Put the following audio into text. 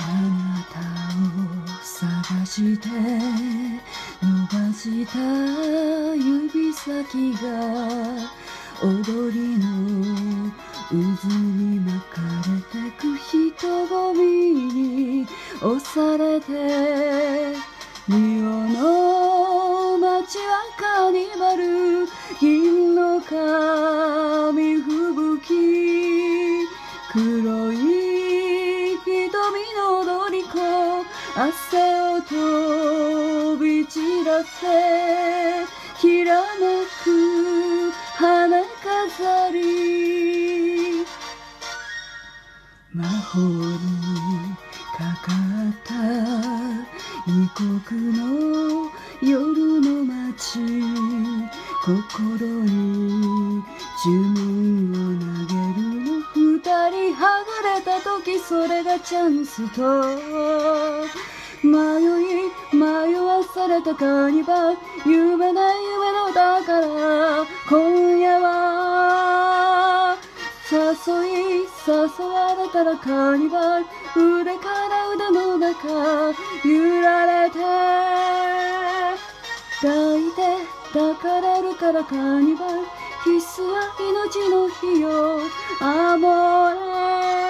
なたを探して伸ばした指先が踊りの渦に巻かれてく人混みに押されてリオの街はカーニバル銀の髪吹雪黒い瞳の踊り子汗を飛び散らせきらめく花飾り魔法にかかった異国の夜の街心に呪文を投げるの二人はぐれた時それがチャンスと迷わされたカーニバル夢ない夢のだから今夜は誘われたらカーニバル腕から腕の中揺られて抱いて抱かれるからカーニバル必須は命の日よアモーレ